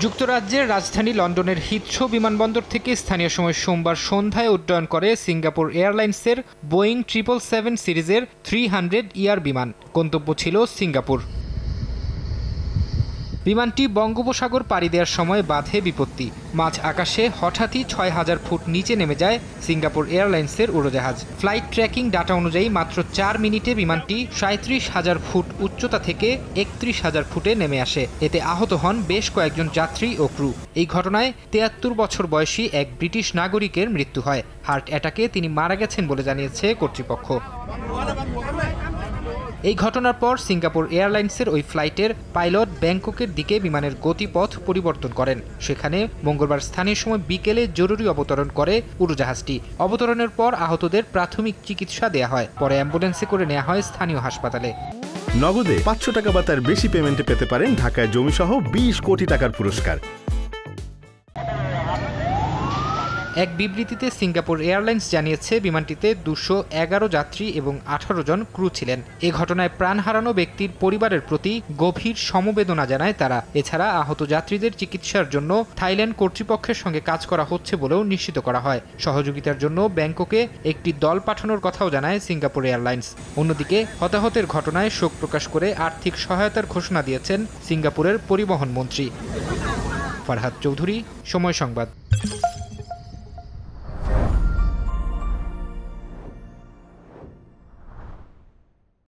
যুক্তরাজ্যের রাজধানী লন্ডনের হিথ্রো বিমানবন্দর থেকে স্থানীয় সময় সোমবার সন্ধ্যায় উড্ডয়ন করে সিঙ্গাপুর এয়ারলাইন্সের বোয়িং 777 সিরিজের 300 বিমান। গন্তব্য ছিল সিঙ্গাপুর। বিমানটি বঙ্গোপসাগর পাড়ি দেওয়ার সময় বাধে বিপত্তি। মাঝ আকাশে হঠাৎই ৬,০০০ ফুট নিচে নেমে যায় সিঙ্গাপুর এয়ারলাইন্সের উড়োজাহাজ। ফ্লাইট ট্র্যাকিং ডাটা অনুযায়ী মাত্র ৪ মিনিটে বিমানটি ৩৭,০০০ ফুট উচ্চতা থেকে ৩১,০০০ ফুটে নেমে আসে। এতে আহত হন বেশ কয়েকজন যাত্রী ও ক্রু। এই ঘটনায় ৭৩ বছর বয়সী এক ব্রিটিশ নাগরিকের মৃত্যু হয়। হার্ট অ্যাটাকে তিনি মারা গেছেন বলে জানিয়েছে কর্তৃপক্ষ। এই ঘটনার পর সিঙ্গাপুর এয়ারলাইন্সের ওই ফ্লাইটের পাইলট ব্যাংককের দিকে বিমানের গতিপথ পরিবর্তন করেন। সেখানে মঙ্গলবার স্থানীয় সময় বিকেলে জরুরি অবতরণ করে উড়োজাহাজটি। অবতরণের পর আহতদের প্রাথমিক চিকিৎসা দেয়া হয়। পরে অ্যাম্বুলেন্সে করে নেওয়া হয় স্থানীয় হাসপাতালে। নগদে ৫০০ টাকা বা তার বেশি পেমেন্টে পেতে পারেন ঢাকায় জমিসহ ২০ কোটি টাকার পুরস্কার। এক বিবৃতিতে সিঙ্গাপুর এয়ারলাইন্স জানিয়েছে, বিমানটিতে ২১১ যাত্রী এবং ১৮ জন ক্রু ছিলেন। এ ঘটনায় প্রাণ হারানো ব্যক্তির পরিবারের প্রতি গভীর সমবেদনা জানায় তারা। এছাড়া আহত যাত্রীদের চিকিৎসার জন্য থাইল্যান্ড কর্তৃপক্ষের সঙ্গে কাজ করা হচ্ছে বলেও নিশ্চিত করা হয়। সহযোগিতার জন্য ব্যাংককে একটি দল পাঠানোর কথাও জানায় সিঙ্গাপুর এয়ারলাইন্স। অন্যদিকে হতাহতের ঘটনায় শোক প্রকাশ করে আর্থিক সহায়তার ঘোষণা দিয়েছেন সিঙ্গাপুরের পরিবহন মন্ত্রী। ফারহাদ চৌধুরী, সময় সংবাদ।